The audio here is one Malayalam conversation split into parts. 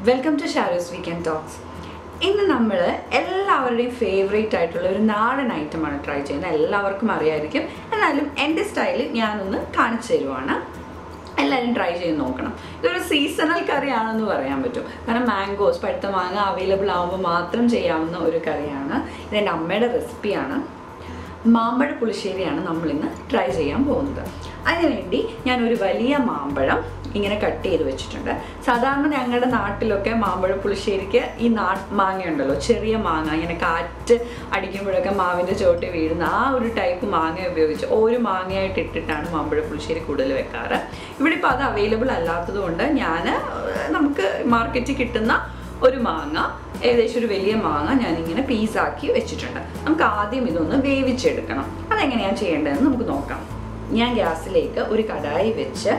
Welcome to Sharu's weekend talks. ഇന്ന് നമ്മൾ എല്ലാവരുടെയും ഫേവറേറ്റ് ആയിട്ടുള്ള ഒരു നാടൻ ഐറ്റമാണ് ട്രൈ ചെയ്യുന്നത്. എല്ലാവർക്കും അറിയായിരിക്കും, എന്നാലും എൻ്റെ സ്റ്റൈലിൽ ഞാനൊന്ന് കാണിച്ചു തരുവാണ്. എല്ലാവരും ട്രൈ ചെയ്ത് നോക്കണം. ഇതൊരു സീസണൽ കറിയാണെന്ന് പറയാൻ പറ്റും. കാരണം മാംഗോസ്, പഴുത്ത മാങ്ങ അവൈലബിൾ ആകുമ്പോൾ മാത്രം ചെയ്യാവുന്ന ഒരു കറിയാണ്. ഇതെൻ്റെ അമ്മയുടെ റെസിപ്പിയാണ്. മാമ്പഴ പുളിശ്ശേരിയാണ് നമ്മളിന്ന് ട്രൈ ചെയ്യാൻ പോകുന്നത്. അതിനുവേണ്ടി ഞാനൊരു വലിയ മാമ്പഴം ഇങ്ങനെ കട്ട് ചെയ്ത് വെച്ചിട്ടുണ്ട്. സാധാരണ ഞങ്ങളുടെ നാട്ടിലൊക്കെ മാമ്പഴ പുളിശ്ശേരിക്ക് ഈ മാങ്ങ ഉണ്ടല്ലോ, ചെറിയ മാങ്ങ, ഇങ്ങനെ കാറ്റ് അടിക്കുമ്പോഴൊക്കെ മാവിൻ്റെ ചോട്ടി വീഴുന്ന ആ ഒരു ടൈപ്പ് മാങ്ങ ഉപയോഗിച്ച് ഒരു മാങ്ങയായിട്ട് ഇട്ടിട്ടാണ് മാമ്പഴ പുളിശ്ശേരി കൂടുതൽ വെക്കാറ്. ഇവിടെ ഇപ്പോൾ അത് അവൈലബിൾ അല്ലാത്തത് കൊണ്ട് നമുക്ക് മാർക്കറ്റിൽ കിട്ടുന്ന ഒരു മാങ്ങ, ഏകദേശം ഒരു വലിയ മാങ്ങ ഞാനിങ്ങനെ പീസാക്കി വെച്ചിട്ടുണ്ട്. നമുക്ക് ആദ്യം ഇതൊന്ന് വേവിച്ചെടുക്കണം. അതെങ്ങനെയാണ് ചെയ്യേണ്ടതെന്ന് നമുക്ക് നോക്കാം. ഞാൻ ഗ്യാസിലേക്ക് ഒരു കടായി വെച്ച്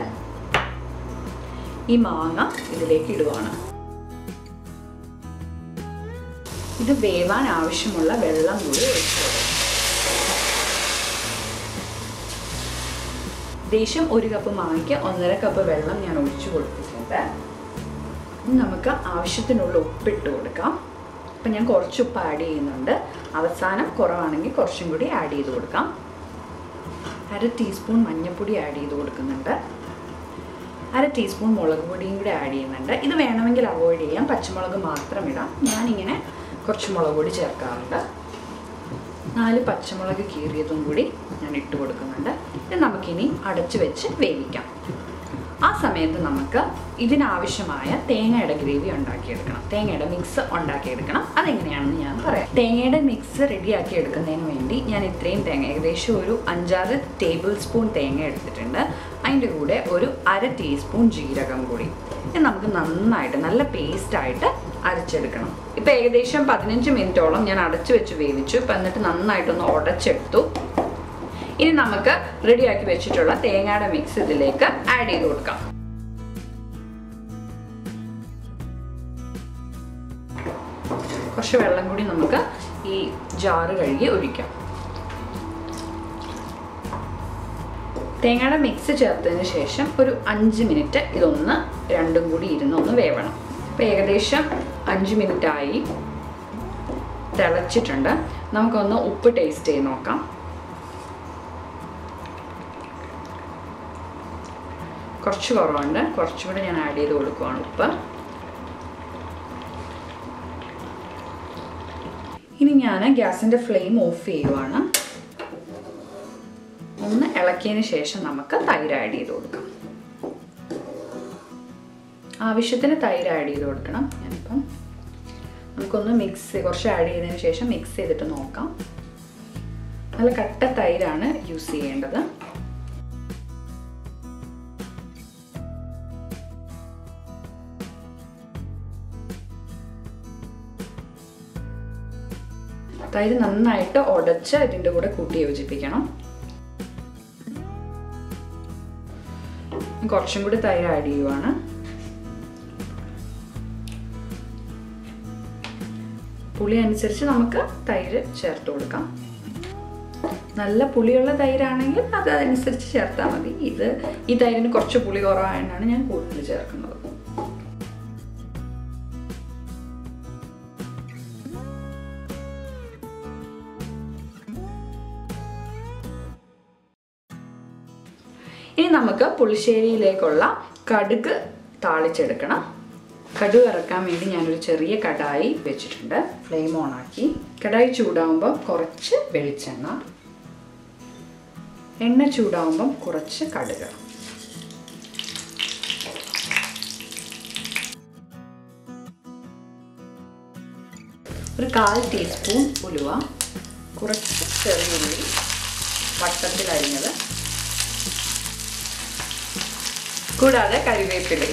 ഈ മാങ്ങ ഇതിലേക്ക് ഇടുവാണ്. ഇത് വേവാൻ ആവശ്യമുള്ള വെള്ളം കൂടി ഒഴിച്ചു കൊടുക്കും. ഏകദേശം 1 കപ്പ് മാങ്ങയ്ക്ക് 1.5 കപ്പ് വെള്ളം ഞാൻ ഒഴിച്ചു കൊടുത്തിട്ടുണ്ട്. നമുക്ക് ആവശ്യത്തിനുള്ള ഉപ്പിട്ട് കൊടുക്കാം. അപ്പം ഞാൻ കുറച്ച് ഉപ്പ് ആഡ് ചെയ്യുന്നുണ്ട്. അവസാനം കുറവാണെങ്കിൽ കുറച്ചും കൂടി ആഡ് ചെയ്ത് കൊടുക്കാം. 1/2 ടീസ്പൂൺ മഞ്ഞൾപ്പൊടി ആഡ് ചെയ്ത് കൊടുക്കുന്നുണ്ട്. 1/2 ടീസ്പൂൺ മുളക് പൊടിയും കൂടി ആഡ് ചെയ്യുന്നുണ്ട്. ഇത് വേണമെങ്കിൽ അവോയ്ഡ് ചെയ്യാം, പച്ചമുളക് മാത്രം ഇടാം. ഞാനിങ്ങനെ കുറച്ച് മുളക് പൊടി ചേർക്കാറുണ്ട്. 4 പച്ചമുളക് കീറിയതും കൂടി ഞാൻ ഇട്ട് കൊടുക്കുന്നുണ്ട്. ഇത് നമുക്കിനി അടച്ചു വെച്ച് വേവിക്കാം. ആ സമയത്ത് നമുക്ക് ഇതിനാവശ്യമായ തേങ്ങയുടെ ഗ്രേവി ഉണ്ടാക്കിയെടുക്കണം, തേങ്ങയുടെ മിക്സ് ഉണ്ടാക്കിയെടുക്കണം. അതെങ്ങനെയാണെന്ന് ഞാൻ പറയാം. തേങ്ങയുടെ മിക്സ് റെഡിയാക്കി എടുക്കുന്നതിന് വേണ്ടി ഞാൻ ഇത്രയും തേങ്ങ, ഏകദേശം ഒരു 5-6 ടേബിൾ സ്പൂൺ തേങ്ങ എടുത്തിട്ടുണ്ട്. അതിൻ്റെ കൂടെ ഒരു 1/2 ടീസ്പൂൺ ജീരകം കൂടി. ഇത് നമുക്ക് നന്നായിട്ട് നല്ല പേസ്റ്റായിട്ട് അരച്ചെടുക്കണം. ഇപ്പം ഏകദേശം 15 മിനിറ്റോളം ഞാൻ അടച്ചു വെച്ച് വേവിച്ചു. ഇപ്പം എന്നിട്ട് നന്നായിട്ടൊന്ന് ഉടച്ചെടുത്തു. ഇനി നമുക്ക് റെഡിയാക്കി വെച്ചിട്ടുള്ള തേങ്ങയുടെ മിക്സ് ഇതിലേക്ക് ആഡ് ചെയ്ത് കൊടുക്കാം. കുറച്ച് വെള്ളം കൂടി നമുക്ക് ഈ ജാറ് കഴുകി ഒഴിക്കാം. തേങ്ങയുടെ മിക്സ് ചേർത്തതിന് ശേഷം ഒരു 5 മിനിറ്റ് ഇതൊന്ന് രണ്ടും കൂടി ഇരുന്നൊന്ന് വേവണം. അപ്പോൾ ഏകദേശം 5 മിനിറ്റായി, തിളച്ചിട്ടുണ്ട്. നമുക്കൊന്ന് ഉപ്പ് ടേസ്റ്റ് ചെയ്ത് നോക്കാം. കുറച്ച് കുറവുണ്ട്, കുറച്ചും കൂടെ ഞാൻ ആഡ് ചെയ്ത് കൊടുക്കുവാണ് ഉപ്പ്. ഇനി ഞാൻ ഗ്യാസിൻ്റെ ഫ്ലെയിം ഓഫ് ചെയ്യുവാണ്. ഒന്ന് ഇളക്കിയതിന് ശേഷം നമുക്ക് തൈര് ആഡ് ചെയ്ത് കൊടുക്കാം. ആവശ്യത്തിന് തൈര് ആഡ് ചെയ്ത് കൊടുക്കണം. ഞാനിപ്പം നമുക്കൊന്ന് കുറച്ച് ആഡ് ചെയ്തതിന് ശേഷം മിക്സ് ചെയ്തിട്ട് നോക്കാം. നല്ല കട്ട തൈരാണ് യൂസ് ചെയ്യേണ്ടത്. തൈര് നന്നായിട്ട് ഉടച്ച് ഇതിൻ്റെ കൂടെ കൂട്ടി യോജിപ്പിക്കണം. കുറച്ചും കൂടി തൈര് ആഡ് ചെയ്യുവാണ്. പുളി അനുസരിച്ച് നമുക്ക് തൈര് ചേർത്ത് കൊടുക്കാം. നല്ല പുളിയുള്ള തൈരാണെങ്കിൽ അതനുസരിച്ച് ചേർത്താൽ മതി. ഈ തൈരിന് കുറച്ച് പുളി കുറവായതാണ് ഞാൻ കൂടുതൽ ചേർക്കുന്നത്. ഇനി നമുക്ക് പുളിശ്ശേരിയിലേക്കുള്ള കടുക് താളിച്ചെടുക്കണം. കടുക് ഇറക്കാൻ വേണ്ടി ഞാനൊരു ചെറിയ കടായി വെച്ചിട്ടുണ്ട്. ഫ്ലെയിം ഓൺ ആക്കി കടായി ചൂടാവുമ്പോൾ കുറച്ച് വെളിച്ചെണ്ണ, എണ്ണ ചൂടാവുമ്പം കുറച്ച് കടുക്, ഒരു 1/4 ടീസ്പൂൺ ഉലുവ, കുറച്ച് ചെറിയുള്ളി വട്ടത്തിൽ അരിഞ്ഞത്, കൂടാതെ കറിവേപ്പില.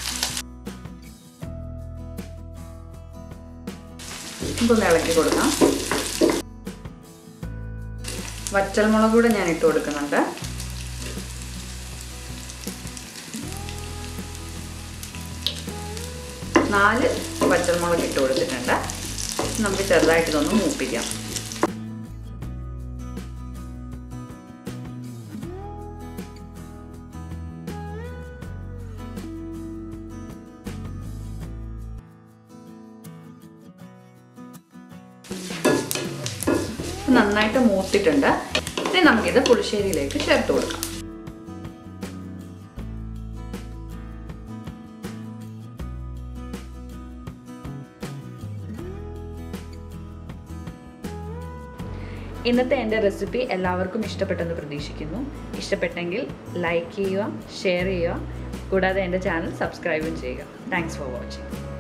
ഇപ്പം ഇളക്കി കൊടുക്കാം. വറ്റൽമുളക് കൂടെ ഞാൻ ഇട്ട് കൊടുക്കുന്നുണ്ട്. നാല് വറ്റൽമുളക് ഇട്ട് കൊടുത്തിട്ടുണ്ട്. നമുക്ക് ചെറുതായിട്ട് ഇതൊന്ന് മൂപ്പിക്കാം. നന്നായിട്ട് മൂത്തിട്ടുണ്ട്. ഇനി നമുക്കിത് പുളിശ്ശേരിയിലേക്ക് ചേർത്ത് കൊടുക്കാം. ഇന്നത്തെ എൻ്റെ റെസിപ്പി എല്ലാവർക്കും ഇഷ്ടപ്പെട്ടെന്ന് പ്രതീക്ഷിക്കുന്നു. ഇഷ്ടപ്പെട്ടെങ്കിൽ ലൈക്ക് ചെയ്യുക, ഷെയർ ചെയ്യുക, കൂടാതെ എൻ്റെ ചാനൽ സബ്സ്ക്രൈബും ചെയ്യുക. Thanks for watching.